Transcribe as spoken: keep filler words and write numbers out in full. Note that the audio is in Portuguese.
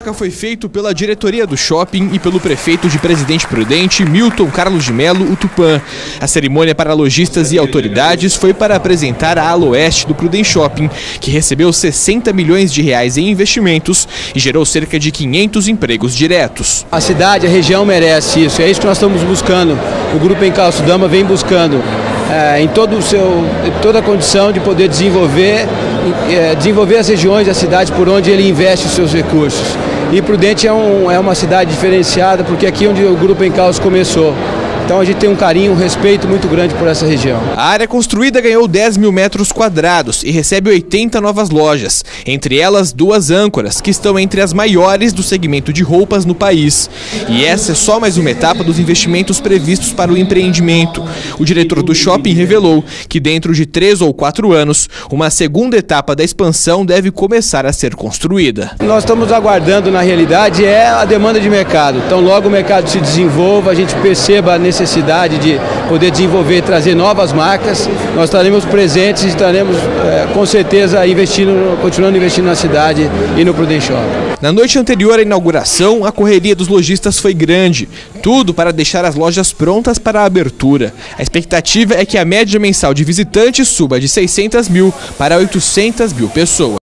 Foi feito pela diretoria do shopping e pelo prefeito de Presidente Prudente, Milton Carlos de Mello, o Tupã. A cerimônia para lojistas e autoridades foi para apresentar a ala oeste do Prudente Shopping, que recebeu sessenta milhões de reais em investimentos e gerou cerca de quinhentos empregos diretos. A cidade, a região merece isso, é isso que nós estamos buscando. O Grupo Encalço Dama vem buscando é, em todo o seu, toda a condição de poder desenvolver, é, desenvolver as regiões da cidade por onde ele investe os seus recursos. E Prudente é, um, é uma cidade diferenciada porque aqui é onde o Grupo Encalço começou. Então a gente tem um carinho, um respeito muito grande por essa região. A área construída ganhou dez mil metros quadrados e recebe oitenta novas lojas, entre elas duas âncoras, que estão entre as maiores do segmento de roupas no país. E essa é só mais uma etapa dos investimentos previstos para o empreendimento. O diretor do shopping revelou que dentro de três ou quatro anos, uma segunda etapa da expansão deve começar a ser construída. Nós estamos aguardando, na realidade, é a demanda de mercado. Então logo o mercado se desenvolva, a gente perceba a necessidade necessidade de poder desenvolver e trazer novas marcas, nós estaremos presentes e estaremos é, com certeza investindo, continuando investindo na cidade e no Prudente Shopping. Na noite anterior à inauguração, a correria dos lojistas foi grande, tudo para deixar as lojas prontas para a abertura. A expectativa é que a média mensal de visitantes suba de seiscentas mil para oitocentas mil pessoas.